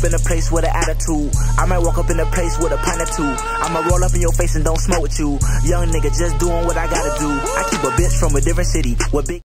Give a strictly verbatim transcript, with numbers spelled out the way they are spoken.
up in a place with an attitude. I might walk up in a place with a pint or two. I'ma roll up in your face and don't smoke with you. Young nigga just doing what I gotta do. I keep a bitch from a different city with big